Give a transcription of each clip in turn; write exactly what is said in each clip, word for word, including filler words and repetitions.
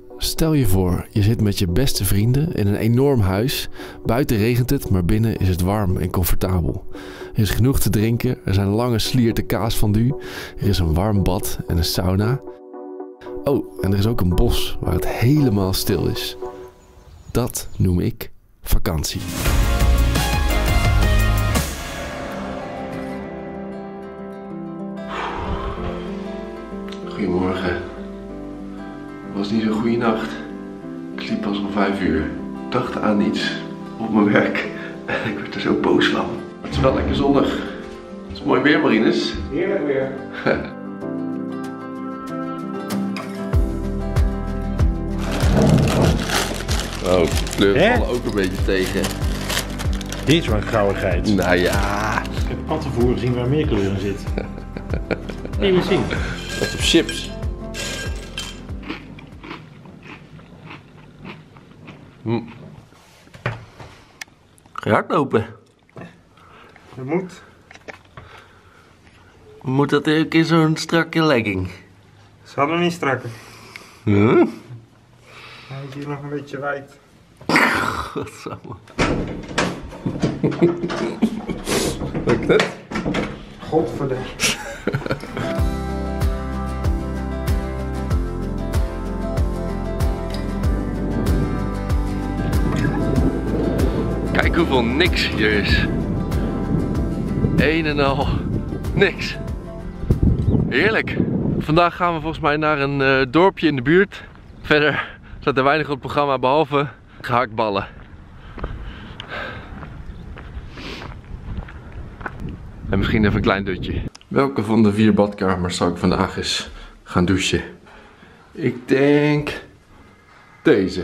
Stel je voor, je zit met je beste vrienden in een enorm huis. Buiten regent het, maar binnen is het warm en comfortabel. Er is genoeg te drinken, er zijn lange slierten kaasfondue, er is een warm bad en een sauna. Oh, en er is ook een bos waar het helemaal stil is. Dat noem ik vakantie. Goedemorgen. Het was niet zo'n goede nacht. Ik sliep pas om vijf uur. Ik dacht aan iets op mijn werk en ik werd er zo boos van. Maar het is wel lekker zonnig. Het is mooi weer, Marinus. Heerlijk weer. Oh, de kleuren vallen ook een beetje tegen. Dit is wel een grauwigheid. Nou ja. Ik heb kattenvoer gezien waar meer kleur in zit. Nee, we zien. Wat op chips. Hm. Ga je hardlopen? Dat moet. Moet dat ook in zo'n strakke legging? Ze hadden niet strakker. Huh? Hij is hier nog een beetje wijd. Godsamme. Lukt het? Godverdomme. Kijk hoeveel niks hier is. Een en al niks. Heerlijk. Vandaag gaan we volgens mij naar een uh, dorpje in de buurt. Verder staat er weinig op het programma behalve gehaktballen. En misschien even een klein dutje. Welke van de vier badkamers zou ik vandaag eens gaan douchen? Ik denk deze.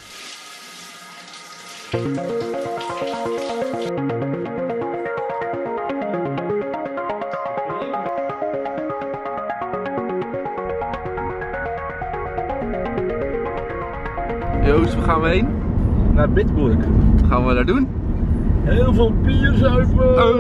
Joost, waar gaan we heen? Naar Bitburg. Wat gaan we daar doen? Heel veel bier zuipen. Uh.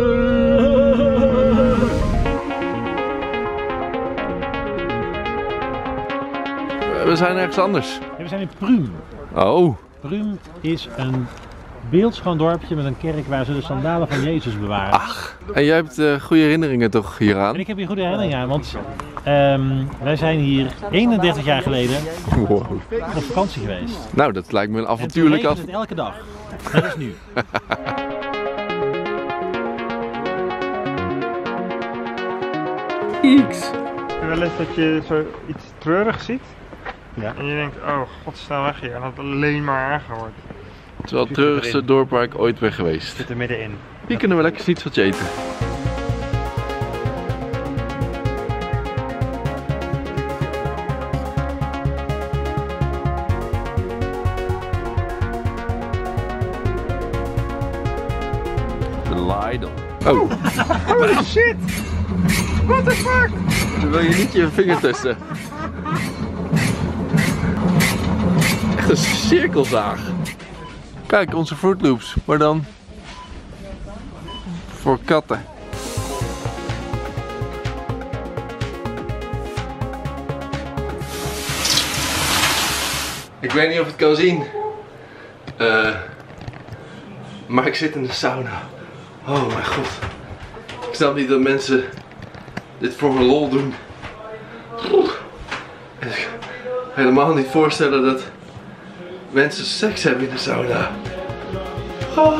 We zijn ergens anders. Ja, we zijn in Prüm. Oh. Prüm is een beeldschoon dorpje met een kerk waar ze de sandalen van Jezus bewaren. Ach, en jij hebt uh, goede herinneringen toch hieraan? En ik heb hier goede herinneringen aan, want um, wij zijn hier eenendertig jaar geleden wow. op vakantie geweest. Nou, dat lijkt me een avontuurlijk af. En het elke dag. Dat is nu. X. Wel eens dat je zo iets treurigs ziet. Ja. En je denkt, oh god, snel weg hier. En dat het alleen maar erger wordt. Het is wel het treurigste dorp waar ik ooit ben geweest. Zit er middenin. Hier kunnen we lekker iets wat eten. De Lidl. Oh. Holy shit! What the fuck? Dan wil je niet je vinger tussen. Echt een cirkelzaag. Kijk, onze Fruit Loops, maar dan voor katten. Ik weet niet of je het kan zien, uh, maar ik zit in de sauna. Oh mijn god. Ik snap niet dat mensen dit voor mijn lol doen. Ik kan helemaal niet voorstellen dat mensen seks hebben in de sauna. Oh.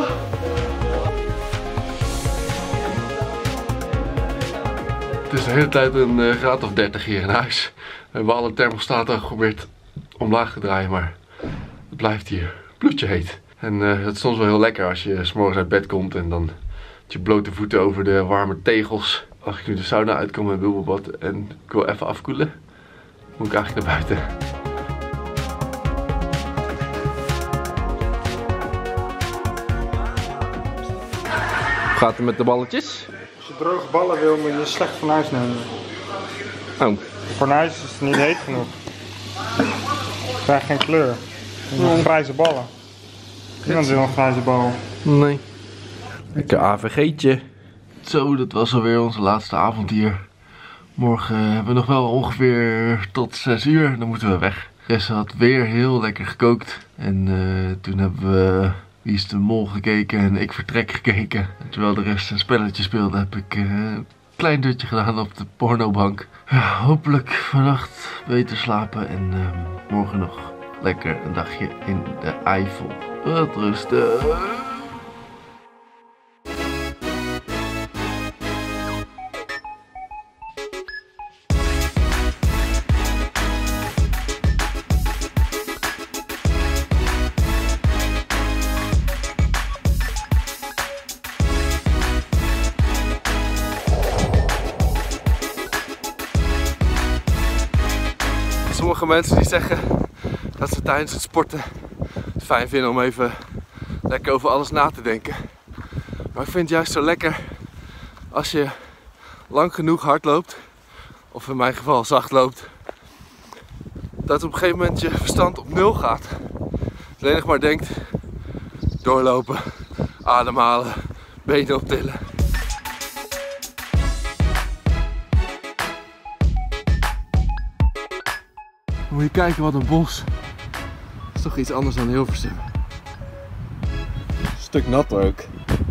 Het is de hele tijd een uh, graad of dertig hier in huis. We hebben alle thermostaten geprobeerd omlaag te draaien, maar het blijft hier bloedje heet. En uh, het is soms wel heel lekker als je 's morgens uit bed komt en dan met je blote voeten over de warme tegels. Als ik nu de sauna uitkom met bubbelbad en ik wil even afkoelen, moet ik eigenlijk naar buiten. Hoe gaat het met de balletjes? Als je droge ballen wil, moet je slecht fornuis nemen. Oh. Fornuis is niet heet genoeg. Je krijgt geen kleur. Je hebt grijze ballen. Niemand wil een grijze bal. Nee. Lekker A V G'tje. Zo, dat was alweer onze laatste avond hier. Morgen hebben we nog wel ongeveer tot zes uur. Dan moeten we weg. Jesse had weer heel lekker gekookt. En uh, toen hebben we Wie is de Mol gekeken en Ik Vertrek gekeken. En terwijl de rest een spelletje speelde, heb ik uh, een klein dutje gedaan op de pornobank. Ja, hopelijk vannacht beter slapen en uh, morgen nog lekker een dagje in de Eifel. Wat rustig. Sommige mensen die zeggen dat ze tijdens het sporten het fijn vinden om even lekker over alles na te denken. Maar ik vind het juist zo lekker als je lang genoeg hard loopt, of in mijn geval zacht loopt, dat op een gegeven moment je verstand op nul gaat. Alleen nog maar denkt, doorlopen, ademhalen, benen optillen. Moet je kijken wat een bos. Dat is toch iets anders dan Hilversum. Een stuk natter ook.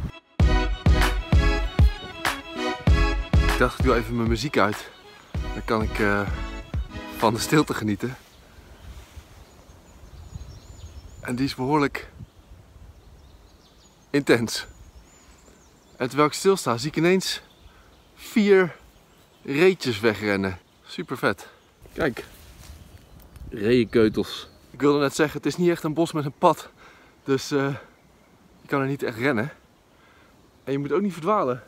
Ik dacht, ik doe even mijn muziek uit. Dan kan ik uh, van de stilte genieten. En die is behoorlijk intens. En terwijl ik stilsta, zie ik ineens vier reetjes wegrennen. Super vet. Kijk. Reeënkeutels. Ik wilde net zeggen, het is niet echt een bos met een pad. Dus uh, je kan er niet echt rennen. En je moet ook niet verdwalen.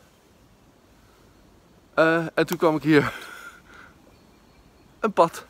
Uh, en toen kwam ik hier. Een pad.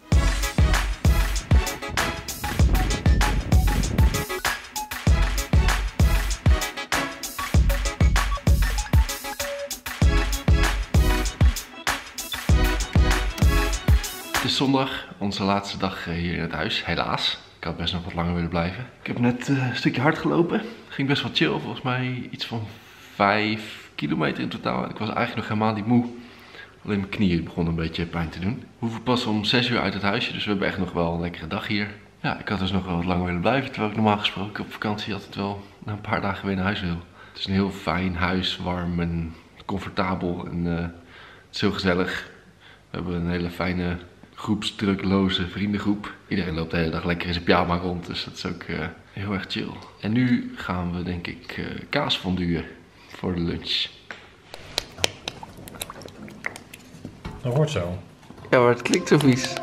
Het is zondag, onze laatste dag hier in het huis, helaas. Ik had best nog wat langer willen blijven. Ik heb net uh, een stukje hard gelopen. Ging best wel chill, volgens mij iets van vijf kilometer in totaal. Ik was eigenlijk nog helemaal niet moe. Alleen mijn knieën begonnen een beetje pijn te doen. We hoeven pas om zes uur uit het huisje, dus we hebben echt nog wel een lekkere dag hier. Ja, ik had dus nog wel wat langer willen blijven, terwijl ik normaal gesproken op vakantie altijd wel na een paar dagen weer naar huis wil. Het is een heel fijn huis, warm en comfortabel en uh, het is heel gezellig. We hebben een hele fijne groepsdrukloze vriendengroep. Iedereen loopt de hele dag lekker in zijn pyjama rond, dus dat is ook uh, heel erg chill. En nu gaan we denk ik uh, kaasfondue voor de lunch. Dat hoort zo. Ja, maar het klinkt zo vies.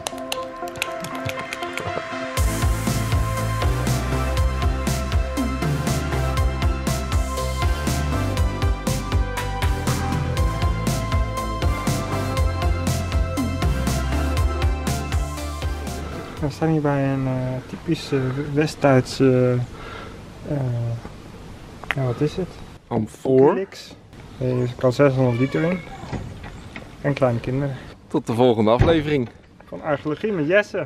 We staan hier bij een uh, typisch uh, West-Duits, uh, uh, ja, wat is het? Amfoor. Felix. Er kan zeshonderd liter in. En kleine kinderen. Tot de volgende aflevering. Van Archeologie met Jesse.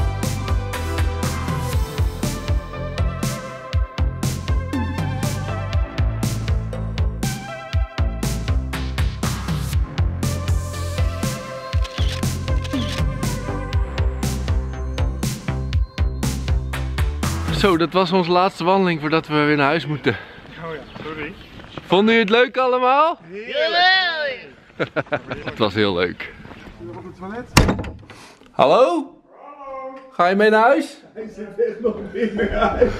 Zo, dat was onze laatste wandeling voordat we weer naar huis moeten. Oh ja, sorry. Vonden jullie het leuk allemaal? Heerlijk! Het was heel leuk. Op het toilet? Hallo? Hallo? Ga je mee naar huis? Hij zit echt nog niet meer uit.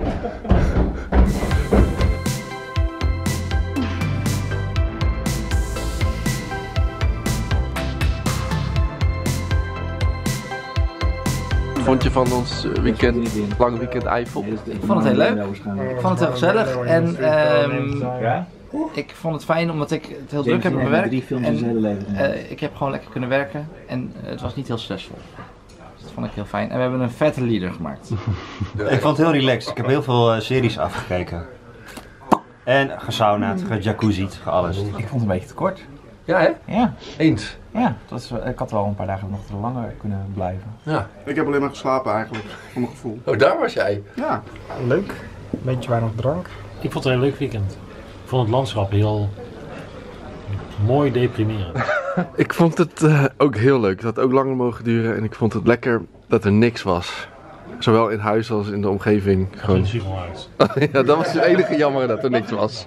Wat vond je van ons weekend, lang weekend Eifel? Ik vond het heel leuk. Ik vond het heel gezellig. En um, ik vond het fijn omdat ik het heel druk heb met mijn werk. En uh, ik heb gewoon lekker kunnen werken. En uh, het was niet heel stressvol. Dus dat vond ik heel fijn. En we hebben een vette leader gemaakt. Ik vond het heel relaxed. Ik heb heel veel uh, series afgekeken. En gesaunad, gejacuzzied, geallest. Ik vond het een beetje te kort. Ja hè? Ja. Eens. Ja, dat is, ik had wel een paar dagen nog te langer kunnen blijven. Ja. Ik heb alleen maar geslapen eigenlijk, voor mijn gevoel. Oh, daar was jij? Ja. Leuk. Een beetje weinig drank. Ik vond het een heel leuk weekend. Ik vond het landschap heel mooi deprimerend. Ik vond het uh, ook heel leuk. Het had ook langer mogen duren en ik vond het lekker dat er niks was. Zowel in huis als in de omgeving. Gewoon. Het Siegelhuis. Ja, dat was het enige jammer dat er niks was.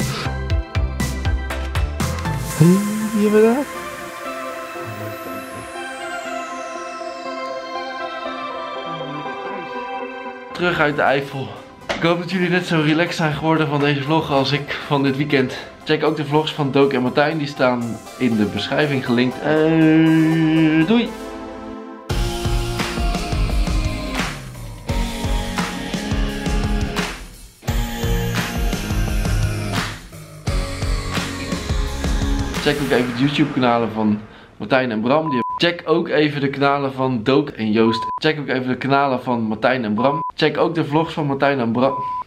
Wie hebben we daar? Terug uit de Eifel. Ik hoop dat jullie net zo relaxed zijn geworden van deze vlog als ik van dit weekend. Check ook de vlogs van Doke en Martijn, die staan in de beschrijving gelinkt. Uh, doei! Check ook even de YouTube kanalen van Martijn en Bram. Die Check ook even de kanalen van Doke en Joost. Check ook even de kanalen van Martijn en Bram. Check ook de vlogs van Martijn en Bram.